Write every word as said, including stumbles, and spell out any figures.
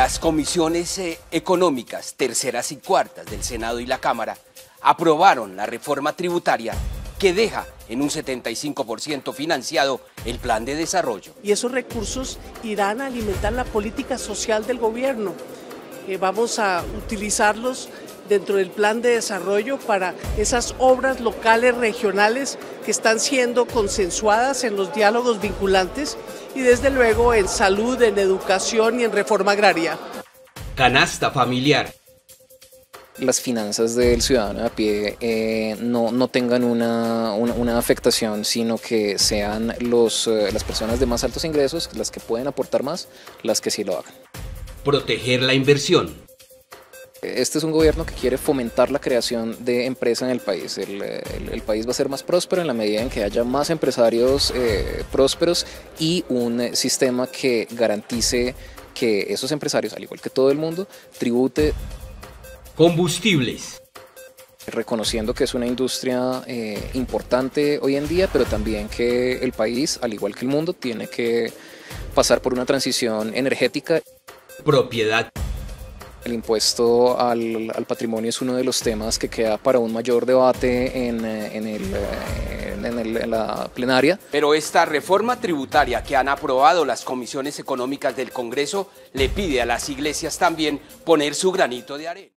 Las comisiones eh, económicas, terceras y cuartas del Senado y la Cámara aprobaron la reforma tributaria que deja en un setenta y cinco por ciento financiado el plan de desarrollo. Y esos recursos irán a alimentar la política social del gobierno. Eh, vamos a utilizarlos dentro del plan de desarrollo para esas obras locales, regionales, que están siendo consensuadas en los diálogos vinculantes y desde luego en salud, en educación y en reforma agraria. Canasta familiar. Las finanzas del ciudadano a pie eh, no, no tengan una, una, una afectación, sino que sean los, eh, las personas de más altos ingresos, las que pueden aportar más, las que sí lo hagan. Proteger la inversión. Este es un gobierno que quiere fomentar la creación de empresa en el país. El, el, el país va a ser más próspero en la medida en que haya más empresarios eh, prósperos y un eh, sistema que garantice que esos empresarios, al igual que todo el mundo, tribute. Combustibles. Reconociendo que es una industria eh, importante hoy en día, pero también que el país, al igual que el mundo, tiene que pasar por una transición energética. Propiedad. El impuesto al, al patrimonio es uno de los temas que queda para un mayor debate en, en, el, en, el, en la plenaria. Pero esta reforma tributaria que han aprobado las comisiones económicas del Congreso le pide a las iglesias también poner su granito de arena.